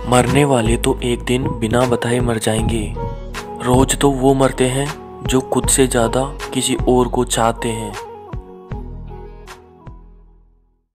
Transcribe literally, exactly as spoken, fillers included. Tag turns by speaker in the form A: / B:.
A: मरने वाले तो एक दिन बिना बताए मर जाएंगे। रोज तो वो मरते हैं जो खुद से ज़्यादा किसी और को चाहते हैं।